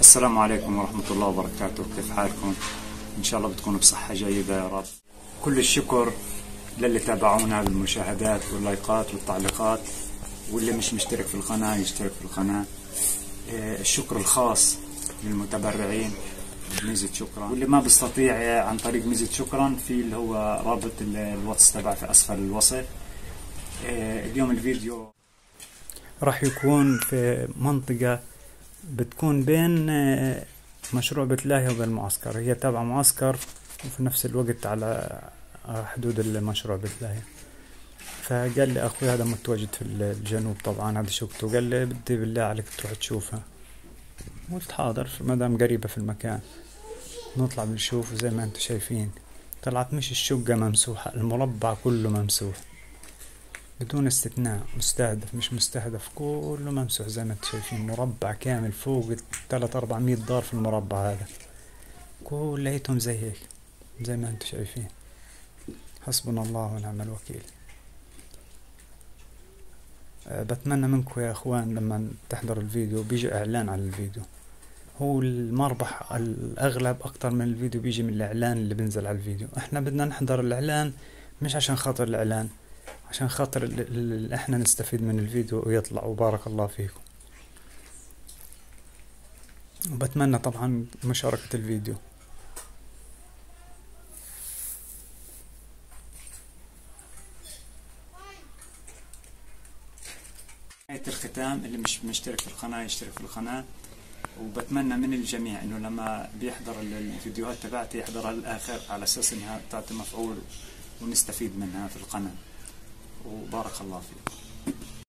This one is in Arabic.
السلام عليكم ورحمة الله وبركاته، كيف حالكم؟ إن شاء الله بتكونوا بصحة جيدة يا رب. كل الشكر للي تابعونا بالمشاهدات واللايكات والتعليقات، واللي مش مشترك في القناة يشترك في القناة. الشكر الخاص للمتبرعين بميزة شكرا، واللي ما بيستطيع عن طريق ميزة شكرا في اللي هو رابط الواتس تبع في أسفل الوصف. اليوم الفيديو راح يكون في منطقة بتكون بين مشروع بيت لاهيا وبين المعسكر. هي تابعة معسكر وفي نفس الوقت على حدود المشروع بيت لاهيا. فقال لي أخوي هذا متواجد في الجنوب، طبعا هذا شفته، قال لي بدي بالله عليك تروح تشوفها. قلت حاضر ما دام قريبة في المكان نطلع بنشوف. زي ما انتم شايفين طلعت مش الشقة ممسوحة، المربع كله ممسوح بدون استثناء، مستهدف مش مستهدف، كله ممسوح. زي ما انتم شايفين مربع كامل فوق 300-400 دار في المربع هذا، كليتهم زي هيك زي ما انتم شايفين. حسبنا الله ونعم الوكيل. بتمنى منكم يا اخوان لما تحضروا الفيديو بيجي اعلان على الفيديو. هو المربح الاغلب اكتر من الفيديو بيجي من الاعلان اللي بنزل على الفيديو. احنا بدنا نحضر الاعلان مش عشان خاطر الاعلان، عشان خاطر احنا نستفيد من الفيديو ويطلع. وبارك الله فيكم. وبتمنى طبعا مشاركة الفيديو. نهاية الختام، اللي مش مشترك في القناة يشترك في القناة. وبتمنى من الجميع انه لما بيحضر الفيديوهات تبعتي يحضرها للاخر على اساس انها تعطي مفعول ونستفيد منها في القناة. وبارك الله فيك.